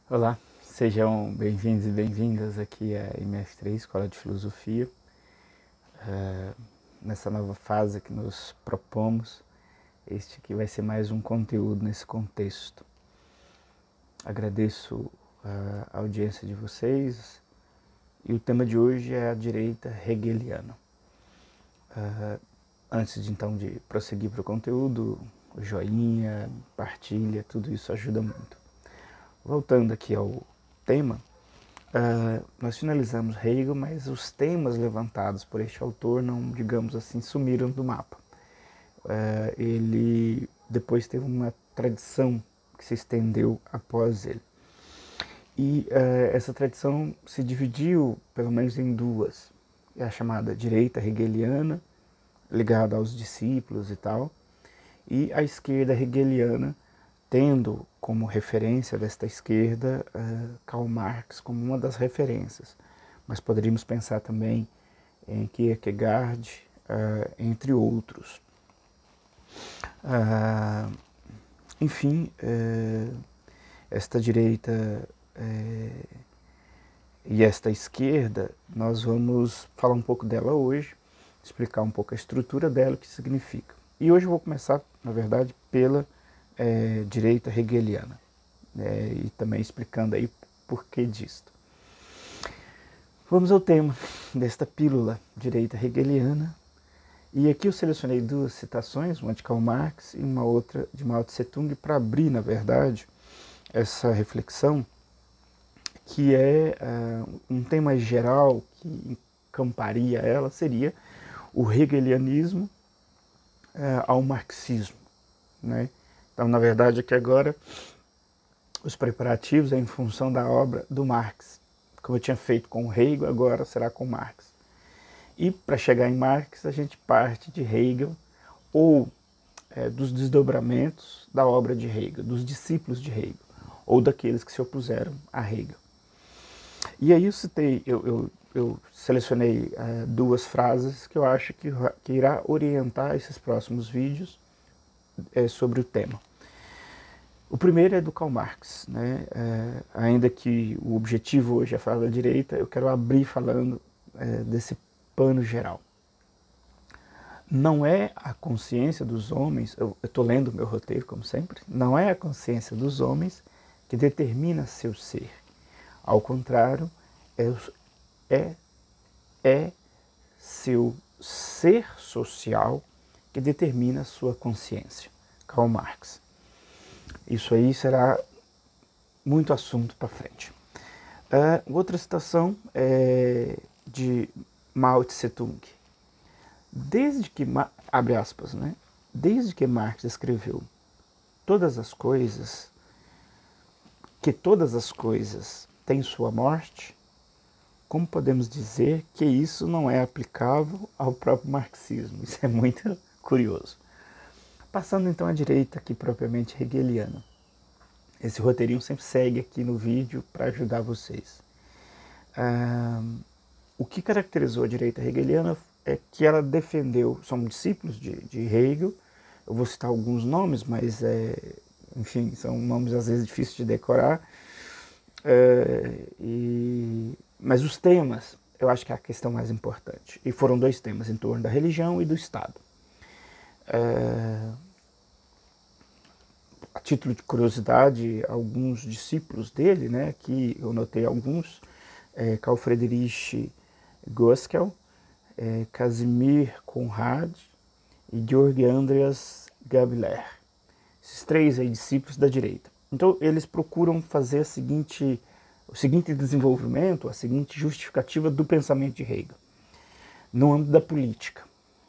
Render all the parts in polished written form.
Olá, sejam bem-vindos e bem-vindas aqui à MS3, Escola de Filosofia. Nessa nova fase que nos propomos, este aqui vai ser mais um conteúdo nesse contexto. Agradeço a audiência de vocês e o tema de hoje é a direita hegeliana. Antes de então de prosseguir para o conteúdo, o joinha, partilha, tudo isso ajuda muito. Voltando aqui ao tema, nós finalizamos Hegel, mas os temas levantados por este autor não, digamos assim, sumiram do mapa. Ele depois teve uma tradição que se estendeu após ele. E essa tradição se dividiu, pelo menos, em duas. É a chamada direita hegeliana, ligada aos discípulos e tal, e a esquerda hegeliana, tendo como referência desta esquerda Karl Marx como uma das referências. Mas poderíamos pensar também em Kierkegaard, entre outros. Enfim, esta direita e esta esquerda, nós vamos falar um pouco dela hoje, explicar um pouco a estrutura dela, o que significa. E hoje eu vou começar, na verdade, pela direita hegeliana, e também explicando aí por que disto. Vamos ao tema desta pílula, direita hegeliana, e aqui eu selecionei duas citações, uma de Karl Marx e uma outra de Mao Tse Tung, para abrir, na verdade, essa reflexão, que é um tema geral que encamparia ela, seria o hegelianismo ao marxismo, né? Então, na verdade, aqui agora, os preparativos é em função da obra do Marx. Como eu tinha feito com Hegel, agora será com Marx. E para chegar em Marx, a gente parte de Hegel, ou dos desdobramentos da obra de Hegel, dos discípulos de Hegel, ou daqueles que se opuseram a Hegel. E aí eu selecionei duas frases que eu acho que irá orientar esses próximos vídeos sobre o tema. O primeiro é do Karl Marx, né? Ainda que o objetivo hoje é falar da direita, eu quero abrir falando desse pano geral. Não é a consciência dos homens, eu estou lendo o meu roteiro como sempre, não é a consciência dos homens que determina seu ser. Ao contrário, é seu ser social que determina sua consciência. Karl Marx. Isso aí será muito assunto para frente. Outra citação é de Mao Tse Tung. Desde que, abre aspas, né? Desde que Marx escreveu todas as coisas, que todas as coisas têm sua morte, como podemos dizer que isso não é aplicável ao próprio marxismo? Isso é muito curioso. Passando então à direita aqui propriamente hegeliana. Esse roteirinho sempre segue aqui no vídeo para ajudar vocês. O que caracterizou a direita hegeliana é que ela defendeu, são discípulos de Hegel, eu vou citar alguns nomes, mas enfim, são nomes às vezes difíceis de decorar, mas os temas, eu acho que é a questão mais importante, e foram dois temas, em torno da religião e do Estado. A título de curiosidade, alguns discípulos dele, né, aqui eu notei alguns, Karl Friedrich Gaskell, Casimir Conrad e Georg Andreas Gabler. Esses três aí, discípulos da direita. Então eles procuram fazer o seguinte desenvolvimento, a seguinte justificativa do pensamento de Hegel, no âmbito da política.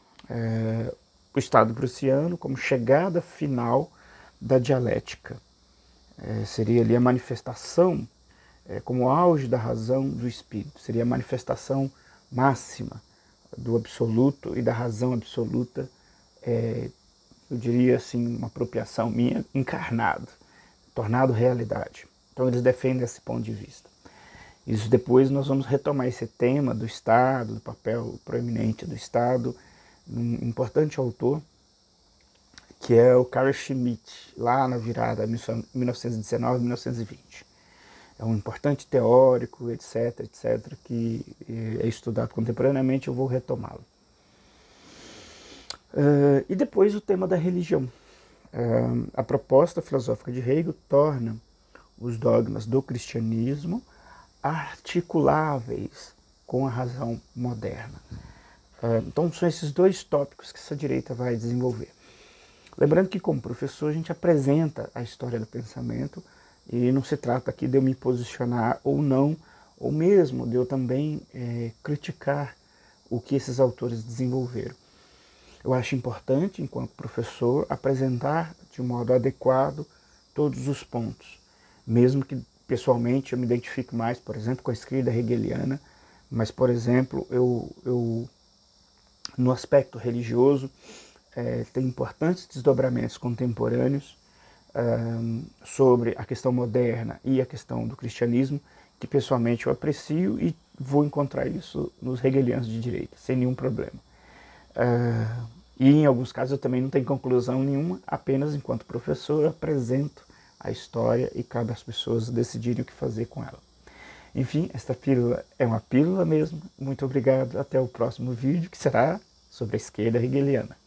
O Estado prussiano como chegada final da dialética. Seria ali a manifestação, como auge da razão do espírito, seria a manifestação máxima do absoluto e da razão absoluta, eu diria assim, uma apropriação minha, encarnado, tornado realidade. Então eles defendem esse ponto de vista. Isso depois nós vamos retomar esse tema do Estado, do papel proeminente do Estado, um importante autor, que é o Carl Schmitt, lá na virada 1919-1920. é um importante teórico, etc., etc., que é estudado contemporaneamente, eu vou retomá-lo. E depois o tema da religião. A proposta filosófica de Hegel torna os dogmas do cristianismo articuláveis com a razão moderna. Então são esses dois tópicos que essa direita vai desenvolver. Lembrando que como professor a gente apresenta a história do pensamento e não se trata aqui de eu me posicionar ou não, ou mesmo de eu também criticar o que esses autores desenvolveram. Eu acho importante, enquanto professor, apresentar de um modo adequado todos os pontos, mesmo que pessoalmente eu me identifique mais, por exemplo, com a esquerda hegeliana, mas, por exemplo, eu no aspecto religioso, tem importantes desdobramentos contemporâneos sobre a questão moderna e a questão do cristianismo, que pessoalmente eu aprecio e vou encontrar isso nos hegelianos de direita, sem nenhum problema. E em alguns casos eu também não tenho conclusão nenhuma, apenas enquanto professor apresento a história e cabe às pessoas decidirem o que fazer com ela. Enfim, esta pílula é uma pílula mesmo. Muito obrigado, até o próximo vídeo, que será sobre a esquerda hegeliana.